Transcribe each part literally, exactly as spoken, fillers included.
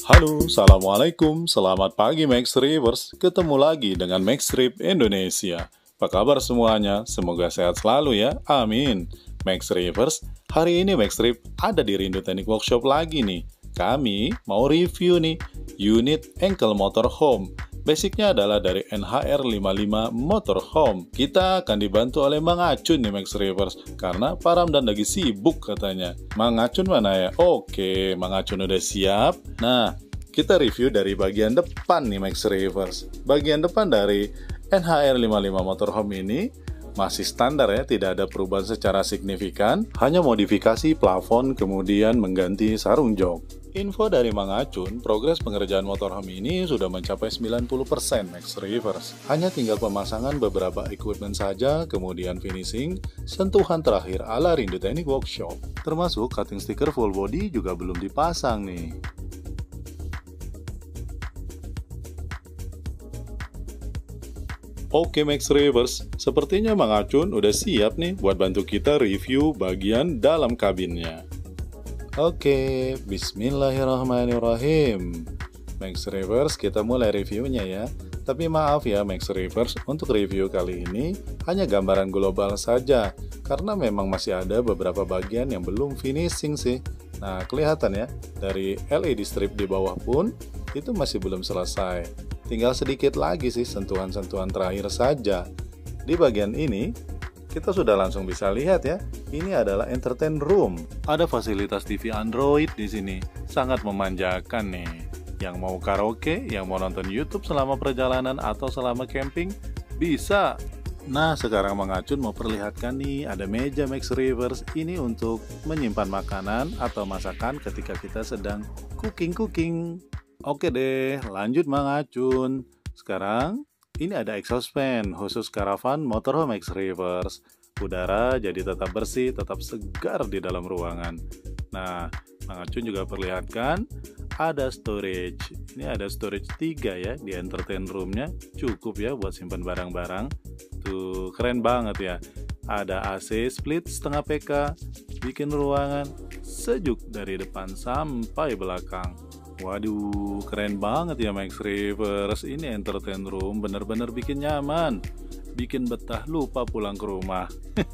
Halo, Assalamualaikum, selamat pagi Max Rivers. Ketemu lagi dengan Max Rip Indonesia. Apa kabar semuanya? Semoga sehat selalu ya, amin. Max Rivers, hari ini Max Rip ada di Rindu Teknik Workshop lagi nih. Kami mau review nih, unit ankle motorhome. Basicnya adalah dari N H R lima puluh lima Motorhome. Kita akan dibantu oleh Mang Acun nih Max Rivers, karena Pak Ramdan lagi sibuk katanya. Mang Acun mana ya? Oke, Mang Acun udah siap. Nah, kita review dari bagian depan nih Max Rivers. Bagian depan dari N H R lima puluh lima Motorhome ini masih standar ya, tidak ada perubahan secara signifikan, hanya modifikasi plafon kemudian mengganti sarung jok. Info dari Mang Acun, progres pengerjaan motorhome ini sudah mencapai sembilan puluh persen Max Rivers. Hanya tinggal pemasangan beberapa equipment saja, kemudian finishing, sentuhan terakhir ala Rindu Teknik Workshop. Termasuk cutting stiker full body juga belum dipasang nih. Oke Max Rivers, sepertinya Mang Acun udah siap nih buat bantu kita review bagian dalam kabinnya. Oke, bismillahirrahmanirrahim. Max Rivers, kita mulai reviewnya ya. Tapi maaf ya Max Rivers, untuk review kali ini hanya gambaran global saja, karena memang masih ada beberapa bagian yang belum finishing sih. Nah, kelihatan ya, dari L E D strip di bawah pun itu masih belum selesai. Tinggal sedikit lagi sih sentuhan-sentuhan terakhir saja. Di bagian ini, kita sudah langsung bisa lihat ya, ini adalah entertain room. Ada fasilitas T V Android di sini, sangat memanjakan nih. Yang mau karaoke, yang mau nonton YouTube selama perjalanan atau selama camping, bisa. Nah, sekarang Mang Acun mau perlihatkan nih, ada meja Max Rivers. Ini untuk menyimpan makanan atau masakan ketika kita sedang cooking-cooking. Oke deh, lanjut Mang Acun. Sekarang, ini ada exhaust fan khusus karavan motorhome Max Rivers. Udara jadi tetap bersih, tetap segar di dalam ruangan. Nah, Mang Acun juga perlihatkan ada storage. Ini ada storage tiga ya di entertain roomnya. Cukup ya buat simpan barang-barang. Tuh, keren banget ya. Ada A C split setengah P K, bikin ruangan sejuk dari depan sampai belakang. Waduh, keren banget ya Max Rivers. Ini entertain room bener-bener bikin nyaman, bikin betah lupa pulang ke rumah.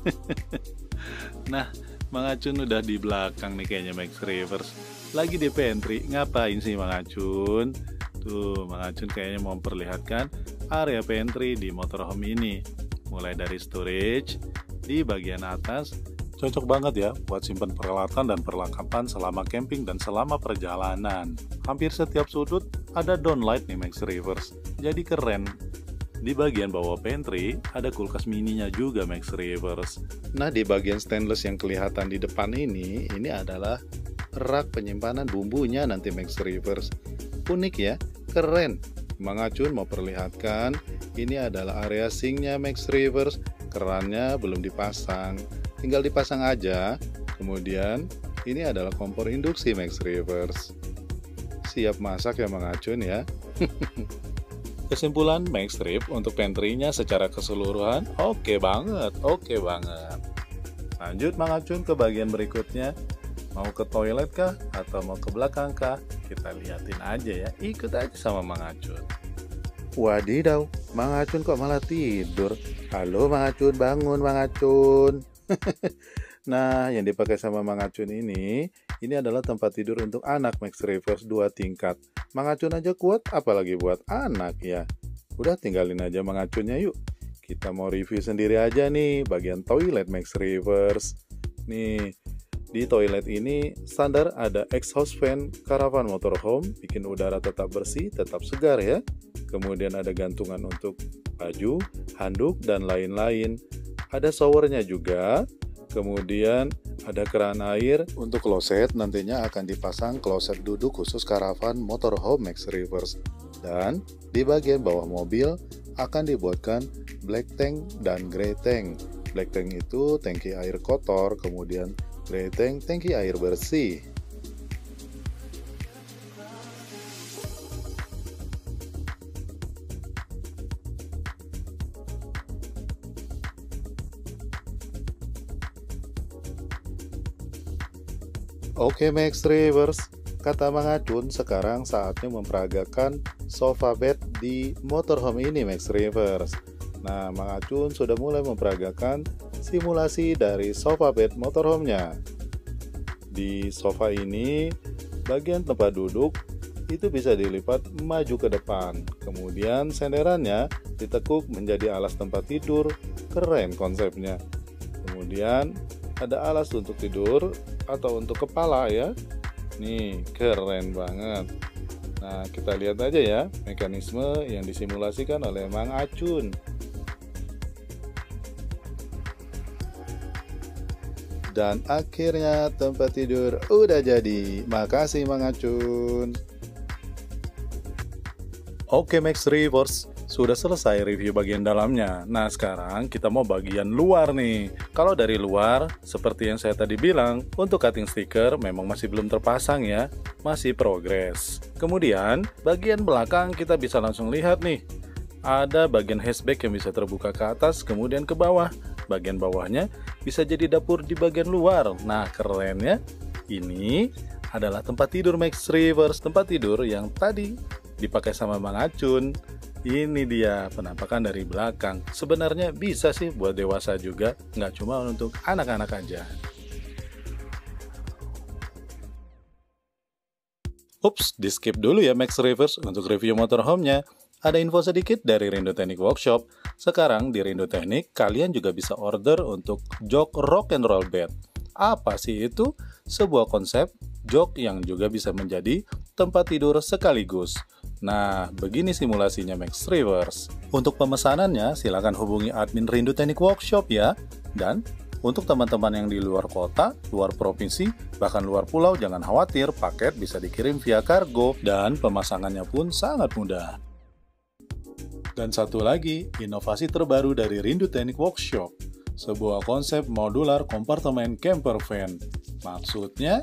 Nah, Mang Acun udah di belakang nih kayaknya Max Rivers. Lagi di pantry, ngapain sih Mang Acun? Tuh, Mang Acun kayaknya mau memperlihatkan area pantry di motorhome ini. Mulai dari storage di bagian atas, cocok banget ya buat simpan peralatan dan perlengkapan selama camping dan selama perjalanan. Hampir setiap sudut ada downlight nih Max Rivers, jadi keren. Di bagian bawah pantry ada kulkas mininya juga Max Rivers. Nah, di bagian stainless yang kelihatan di depan ini, ini adalah rak penyimpanan bumbunya nanti Max Rivers. Unik ya, keren. Mang Acun mau perlihatkan, ini adalah area sinknya Max Rivers. Kerannya belum dipasang, tinggal dipasang aja. Kemudian ini adalah kompor induksi Max Rivers. Siap masak ya Mang Acun ya. Kesimpulan Max Rip untuk pantry-nya secara keseluruhan oke banget, oke banget. Lanjut Mang Acun ke bagian berikutnya. Mau ke toilet kah atau mau ke belakang kah? Kita liatin aja ya, ikut aja sama Mang Acun. Wadidaw, Mang Acun kok malah tidur? Halo Mang Acun, bangun Mang Acun. Nah, yang dipakai sama Mang Acun ini, ini adalah tempat tidur untuk anak Max Rivers dua tingkat. Mang Acun aja kuat, apalagi buat anak ya. Udah tinggalin aja Mang Acunnya yuk. Kita mau review sendiri aja nih, bagian toilet Max Rivers. Nih, di toilet ini standar ada exhaust fan caravan motorhome, bikin udara tetap bersih, tetap segar ya. Kemudian ada gantungan untuk baju, handuk, dan lain-lain. Ada showernya juga. Kemudian ada keran air untuk kloset, nantinya akan dipasang kloset duduk khusus karavan motorhome Max Rivers. Dan di bagian bawah mobil akan dibuatkan black tank dan grey tank. Black tank itu tangki air kotor, kemudian grey tank tangki air bersih. Oke Max Rivers, kata Mang Acun, sekarang saatnya memperagakan sofa bed di motorhome ini, Max Reverse. Nah, Mang Acun sudah mulai memperagakan simulasi dari sofa bed motorhome-nya. Di sofa ini, bagian tempat duduk itu bisa dilipat maju ke depan. Kemudian senderannya ditekuk menjadi alas tempat tidur. Keren konsepnya. Kemudian ada alas untuk tidur atau untuk kepala ya. Nih, keren banget. Nah, kita lihat aja ya mekanisme yang disimulasikan oleh Mang Acun. Dan akhirnya tempat tidur udah jadi. Makasih Mang Acun. Oke Max Reverse, sudah selesai review bagian dalamnya. Nah sekarang kita mau bagian luar nih. Kalau dari luar, seperti yang saya tadi bilang, untuk cutting stiker memang masih belum terpasang ya, masih progres. Kemudian bagian belakang kita bisa langsung lihat nih, ada bagian hatchback yang bisa terbuka ke atas kemudian ke bawah. Bagian bawahnya bisa jadi dapur di bagian luar. Nah kerennya, ini adalah tempat tidur Max Reverse, tempat tidur yang tadi dipakai sama Mang Acun. Ini dia penampakan dari belakang. Sebenarnya bisa sih buat dewasa juga, nggak cuma untuk anak-anak aja. Ups, di skip dulu ya Max Reverse untuk review motorhome-nya. Ada info sedikit dari Rindo Teknik Workshop. Sekarang di Rindo Teknik, kalian juga bisa order untuk jok rock and roll bed. Apa sih itu? Sebuah konsep jok yang juga bisa menjadi tempat tidur sekaligus. Nah, begini simulasinya Max Reverse. Untuk pemesanannya, silakan hubungi admin Rindo Teknik Workshop ya. Dan untuk teman-teman yang di luar kota, luar provinsi, bahkan luar pulau, jangan khawatir, paket bisa dikirim via kargo dan pemasangannya pun sangat mudah. Dan satu lagi, inovasi terbaru dari Rindo Teknik Workshop, sebuah konsep modular kompartemen camper van. Maksudnya,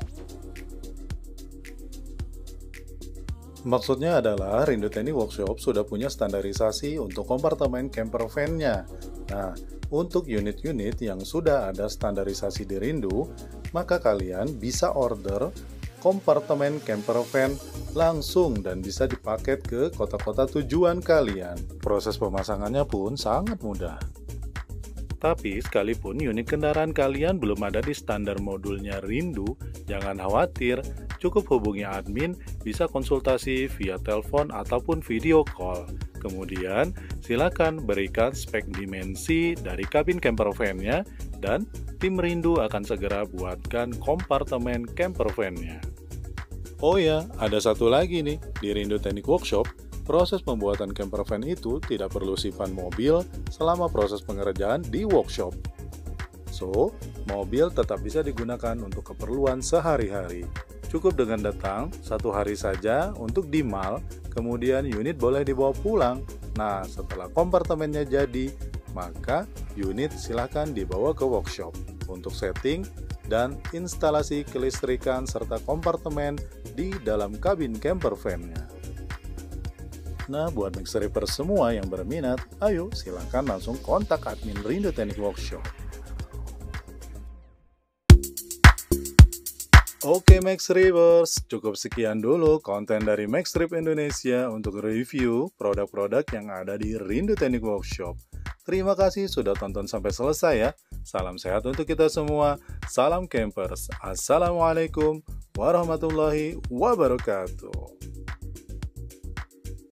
Maksudnya adalah Rindo Teknik Workshop sudah punya standarisasi untuk kompartemen camper van-nya. Nah, untuk unit-unit yang sudah ada standarisasi di Rindo, maka kalian bisa order kompartemen camper van langsung dan bisa dipaket ke kota-kota tujuan kalian. Proses pemasangannya pun sangat mudah. Tapi sekalipun unit kendaraan kalian belum ada di standar modulnya Rindo, jangan khawatir, cukup hubungi admin, bisa konsultasi via telepon ataupun video call. Kemudian silakan berikan spek dimensi dari kabin camper van-nya dan tim Rindo akan segera buatkan kompartemen camper van-nya. Oh ya, ada satu lagi nih, di Rindo Teknik Workshop, proses pembuatan camper van itu tidak perlu simpan mobil selama proses pengerjaan di workshop. So, mobil tetap bisa digunakan untuk keperluan sehari-hari. Cukup dengan datang satu hari saja untuk di mall, kemudian unit boleh dibawa pulang. Nah, setelah kompartemennya jadi, maka unit silahkan dibawa ke workshop untuk setting dan instalasi kelistrikan serta kompartemen di dalam kabin camper van-nya. Nah, buat Max Reverse semua yang berminat, ayo silakan langsung kontak admin Rindo Teknik Workshop. Oke Max Reverse, cukup sekian dulu konten dari Max Trip Indonesia untuk review produk-produk yang ada di Rindo Teknik Workshop. Terima kasih sudah tonton sampai selesai ya. Salam sehat untuk kita semua. Salam campers. Assalamualaikum warahmatullahi wabarakatuh.